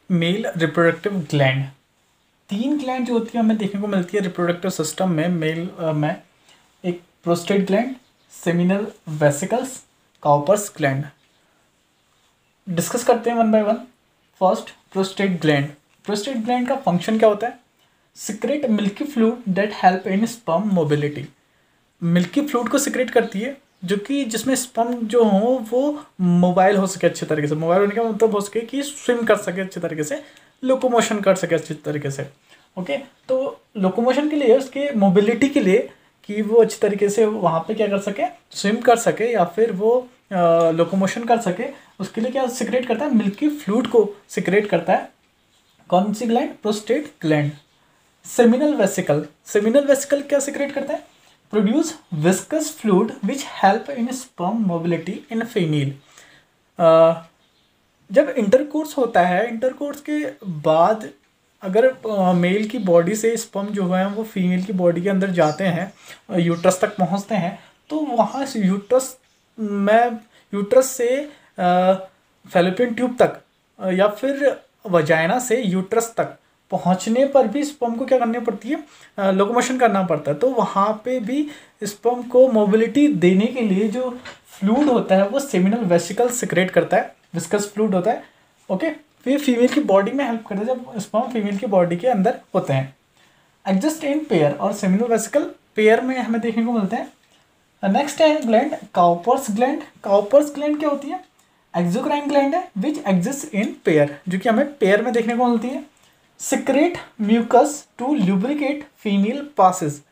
Male reproductive gland. 3 gland जो होती है हमें देखने को मिलती है रिप्रोडक्टिव सिस्टम में मेल में। एक prostate gland, seminal vesicles, Cowper's gland. Discuss करते हैं one by one. First, prostate gland. Prostate gland का फंक्शन क्या होता है? Secrete milky fluid that help in sperm motility. Milky fluid को सिक्रेट करती है जो कि जिसमें स्पर्म जो हो वो मोबाइल हो सके अच्छे तरीके से। मोबाइल होने का मतलब हो सके कि स्विम कर सके अच्छे तरीके से, लोकोमोशन कर सके अच्छे तरीके से। ओके, तो लोकोमोशन के लिए, उसके मोबिलिटी के लिए कि वो अच्छे तरीके से वहाँ पे क्या कर सके, स्विम कर सके या फिर वो लोकोमोशन कर सके, उसके लिए क्या सिक्रेट करता है? मिल्की फ्लूइड को सिक्रेट करता है। कौन सी gland? Prostate gland. Seminal vesicle. Seminal vesicle क्या सिक्रेट करता है? Produce viscous fluid which help in sperm motility in female. जब इंटरकोर्स होता है, इंटरकोर्स के बाद अगर मेल की बॉडी से स्पर्म जो है वो फीमेल की बॉडी के अंदर जाते हैं, यूट्रस तक पहुंचते हैं, तो वहाँ से यूट्रस से फैलोपियन ट्यूब तक या फिर वजाइना से यूट्रस तक पहुंचने पर भी स्पर्म को क्या करनी पड़ती है? लोकोमोशन करना पड़ता है। तो वहाँ पे भी स्पर्म को मोबिलिटी देने के लिए जो फ्लूइड होता है वो सेमिनल वेसिकल सिक्रेट करता है, विस्कस फ्लूइड होता है। ओके, फिर फीमेल की बॉडी में हेल्प करता है जब स्पर्म फीमेल की बॉडी के अंदर होते हैं। एग्जिस्ट इन पेयर, और सेमिनल वेसिकल पेयर में हमें देखने को मिलते हैं। नेक्स्ट है gland, Cowper's gland. Cowper's gland क्या होती है? एक्सोक्राइन ग्लैंड है विच एग्जिस्ट इन पेयर, जो कि हमें पेयर में देखने को मिलती है। Secrete mucus to lubricate female passes.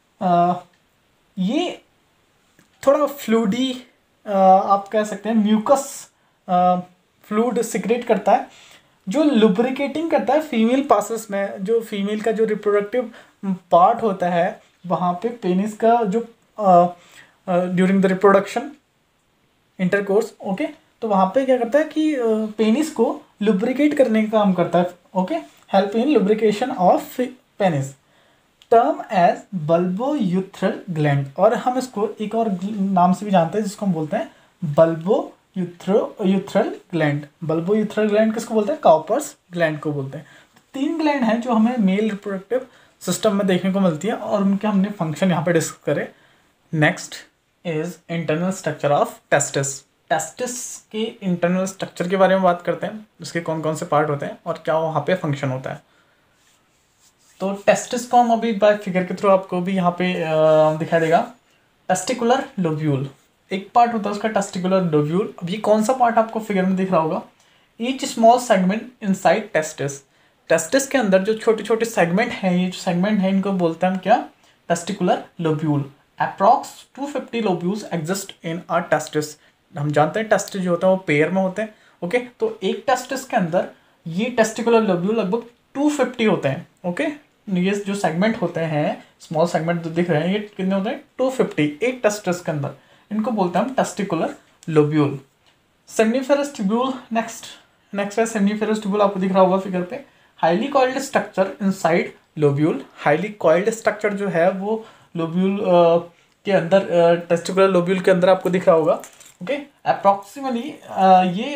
ये थोड़ा फ्लूडी आप कह सकते हैं, म्यूकस फ्लूइड सिक्रेट करता है जो लुब्रिकेटिंग करता है फीमेल पासेस में। जो फीमेल का जो रिप्रोडक्टिव पार्ट होता है वहाँ पे पेनिस का जो during the reproduction intercourse, okay, तो वहाँ पे क्या करता है कि पेनिस को लुब्रिकेट करने का काम करता है। Okay, help in lubrication of penis. Term as bulbourethral gland, और हम इसको एक और नाम से भी जानते हैं जिसको हम बोलते हैं बल्बोयूथ्रल ग्लैंड। बल्बोयूथ्रल ग्लैंड किसको बोलते हैं? काउपर्स ग्लैंड को बोलते हैं। 3 ग्लैंड हैं जो हमें मेल रिप्रोडक्टिव सिस्टम में देखने को मिलती है और उनके हमने फंक्शन यहाँ पे डिस्कस करे। Next is internal structure of testis. Testis के इंटरनल स्ट्रक्चर के बारे में बात करते हैं, उसके कौन कौन से पार्ट होते हैं और क्या वहाँ पे फंक्शन होता है। तो टेस्टिस को हम अभी बाय फिगर के थ्रू आपको भी यहाँ पे दिखाई देगा। टेस्टिकुलर लोब्यूल एक पार्ट होता है उसका, टेस्टिकुलर लोब्यूल। अब ये कौन सा पार्ट आपको फिगर में दिख रहा होगा? Each small segment inside testis. Testis के अंदर जो छोटे छोटे सेगमेंट हैं, ये जो सेगमेंट है इनको बोलते हैं हम क्या? Testicular lobule. Approx 250 lobules exist in a testis. हम जानते हैं टेस्टिस जो होता है वो पेयर में होते हैं। ओके, तो एक टेस्टिस के अंदर ये टेस्टिकुलर लोब्यूल लगभग 250 होते हैं। ओके, ये जो सेगमेंट होते हैं, स्मॉल सेगमेंट जो दिख रहे हैं, ये कितने होते हैं? 250 एक टेस्टिस के अंदर। इनको बोलते हैं हम testicular lobule. Seminiferous tubule next है सेमनीफेरस ट्यूब्यूल, आपको दिख रहा होगा फिगर पे। Highly coiled structure inside lobule. Highly coiled structure जो है वो लोब्यूल के अंदर, टेस्टिकुलर लोब्यूल के अंदर आपको दिख रहा होगा। ओके, अप्रॉक्सीमेटली ये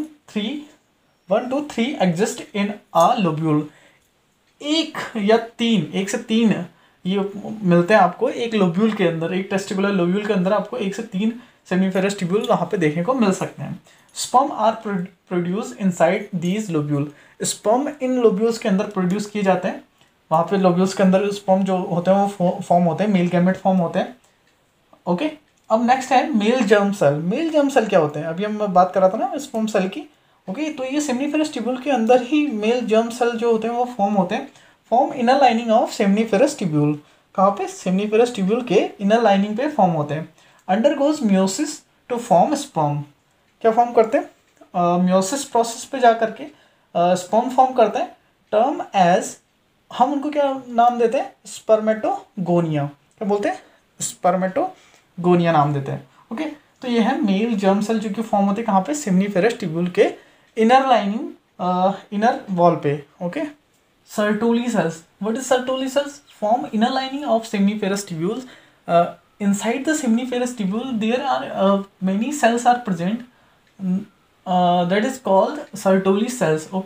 1 to 3 exist in a lobule. एक से तीन ये मिलते हैं आपको एक लोब्यूल के अंदर, एक टेस्टिकुलर लोब्यूल के अंदर आपको 1 से 3 सेमनीफेरस ट्यूब्यूल वहाँ पे देखने को मिल सकते हैं। Sperm are produce inside these lobule. Sperm इन लोब्यूल्स के अंदर प्रोड्यूस किए जाते हैं। वहाँ पे लोब्यूल्स के अंदर स्पर्म जो होते हैं वो फॉर्म होते हैं, मेल गैमेट फॉर्म होते हैं। ओके, अब नेक्स्ट है male germ cell. Male germ cell क्या होते हैं? अभी हम बात कर रहा था ना स्पर्म सेल की। ओके, तो ये सेमनीफेरस ट्यूब्यूल के अंदर ही मेल जर्म सेल जो होते हैं वो फॉर्म होते हैं। Form inner lining of seminiferous tubule. कहाँ पे? सेमनीफेरस ट्यूब्यूल के इनर लाइनिंग पे फॉर्म होते हैं। Undergoes meiosis to form sperm. क्या फॉर्म करते हैं? मियोसिस प्रोसेस पे जा करके स्पर्म फॉर्म करते हैं। टर्म एज, हम उनको क्या नाम देते हैं? स्पर्मेटोगोनिया। क्या बोलते हैं? स्पर्मेटोगोनिया नाम देते हैं। ओके, तो ये है मेल जर्म सेल जो कि फॉर्म होते हैं कहाँ पे? सेमनीफेरस ट्यूब्यूल के इनर लाइनिंग, इनर वॉल पे। Okay, Sertoli cells. What is Sertoli cells? Form inner lining of seminiferous tubules. Inside the seminiferous tubule, there are many cells are present. That is called Sertoli cells. Okay.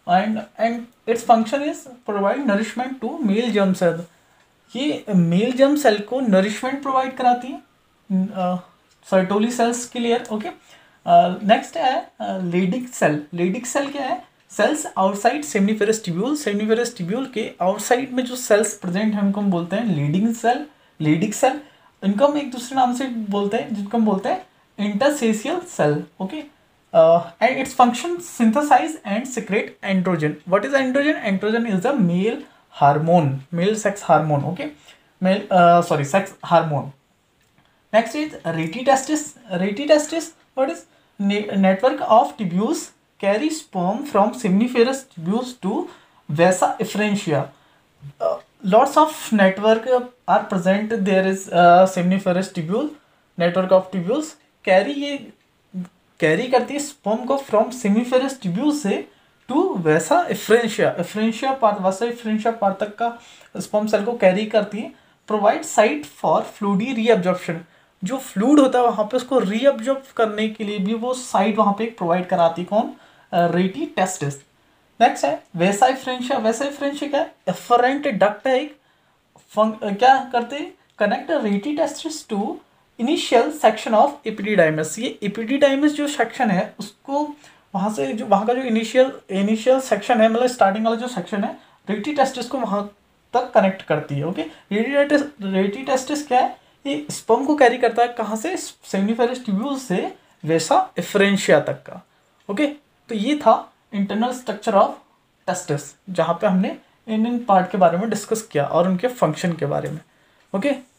And its function is provide nourishment to male germ cell. ये male germ cell को nourishment provide कराती है Sertoli cells के लिए। Okay, next है Leydig cell. Leydig cell क्या है? Cells outside seminiferous tubule. Seminiferous tubule के आउटसाइड में जो सेल्स प्रेजेंट हैं उनको हम बोलते हैं लीडिंग सेल, लेडिक सेल। इनको हम एक दूसरे नाम से बोलते हैं जिनको हम बोलते हैं interstitial cell. Okay, and its function synthesize and secrete androgen. What is androgen? Androgen is the male hormone, male sex hormone. Okay, male sex hormone. Next is retitestis. Retitestis, what is network of tubules carry sperm from seminiferous tubules to vasa efferentia. Lots of network are present. There is seminiferous tubule, network of tubules carry करती है sperm को from seminiferous tubule से to vasa efferentia. Efferentia part, vasa efferentia part तक का sperm cell को carry करती है. Provide site for fluidy reabsorption. जो फ्लूइड होता है वहाँ पे उसको रीअब्जॉर्ब करने के लिए भी वो साइट वहाँ पे प्रोवाइड कराती है। कौन? रेटिटेस्टिस। नेक्स्ट है वेसा एफरेंशिया। वेसा एफरेंशिया क्या है? एफरेंट डक्ट है एक। क्या करते हैं? Connect rete testis to initial section of epididymis. ये एपिडिडाइमस जो सेक्शन है उसको वहाँ से जो वहाँ का जो इनिशियल सेक्शन है, मतलब स्टार्टिंग वाला जो सेक्शन है, रेटिटेस्टिस को वहाँ तक कनेक्ट करती है। ओके, रेटिटेस्टिस क्या है? ये स्पर्म को कैरी करता है कहाँ से? सेमनीफेरस ट्यूब्यूल से वेसा एफरेंशिया तक का। ओके, तो ये था इंटरनल स्ट्रक्चर ऑफ टेस्टिस, जहाँ पे हमने इन पार्ट के बारे में डिस्कस किया और उनके फंक्शन के बारे में। ओके।